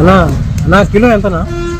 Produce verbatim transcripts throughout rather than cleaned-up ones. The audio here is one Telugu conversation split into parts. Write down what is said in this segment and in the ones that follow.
అన్నా నా కిలో ఎంతనా?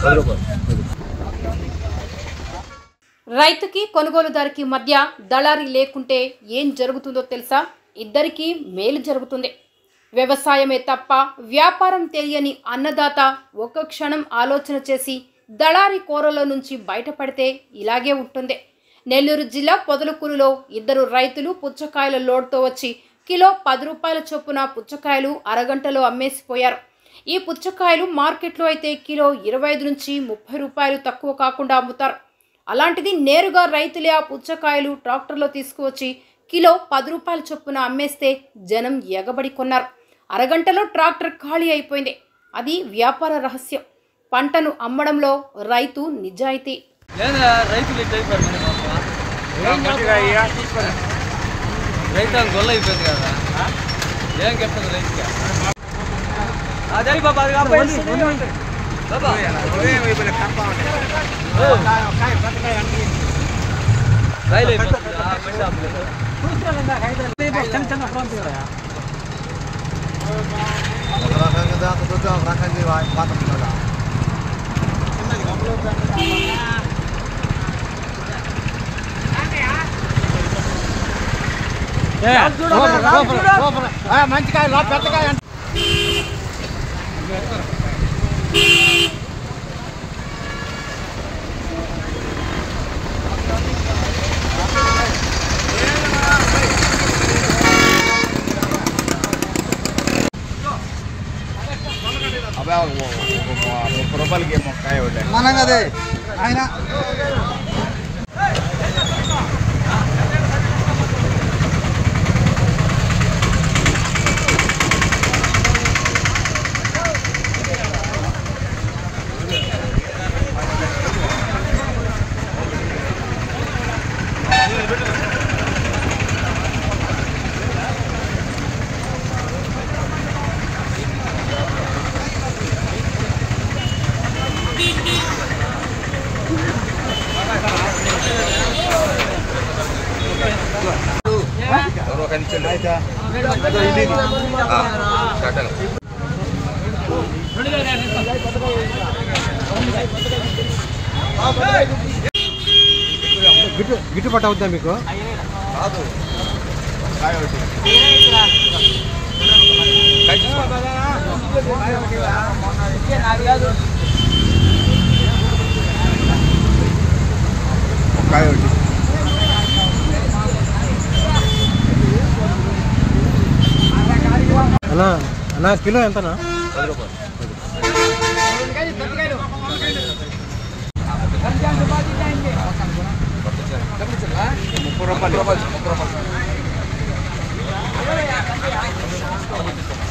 రైతుకి కొనుగోలుదారికి మధ్య దళారీ లేకుంటే ఏం జరుగుతుందో తెలుసా? ఇద్దరికీ మేలు జరుగుతుంది. వ్యవసాయమే తప్ప వ్యాపారం తెలియని అన్నదాత ఒక క్షణం ఆలోచన చేసి దళారీ కోరలో నుంచి బయటపడితే ఇలాగే ఉంటుంది. నెల్లూరు జిల్లా పొదలకూరులో ఇద్దరు రైతులు పుచ్చకాయల లోడ్తో వచ్చి కిలో పది రూపాయల చొప్పున పుచ్చకాయలు అరగంటలో అమ్మేసిపోయారు. ఈ పుచ్చకాయలు మార్కెట్లో అయితే కిలో ఇరవై ఐదు నుంచి ముప్పై రూపాయలు తక్కువ కాకుండా అమ్ముతారు. అలాంటిది నేరుగా రైతులే ఆ పుచ్చకాయలు ట్రాక్టర్లో తీసుకువచ్చి కిలో పది రూపాయల చొప్పున అమ్మేస్తే జనం ఎగబడి కొన్నారు. అరగంటలో ట్రాక్టర్ ఖాళీ అయిపోయింది. అది వ్యాపార రహస్యం. పంటను అమ్మడంలో రైతు నిజాయితీ. రైతు గొల్ల అయిపోయింది కదా, ఏం చెప్తుంది రైతుగా? అదే బాబా మంచి కాయ పెద్ద కాయ ముప్పై రూపాయలకి కాయ మనం అదే ఆయన గిట్టు గిట్టుబాటు అవుద్దా మీకు? కాదు కాయ ఒకటి అన్నా నా కిలో ఎంతనా? పది రూపాయలు. ముప్పై రూపాయలు ముప్పై రూపాయలు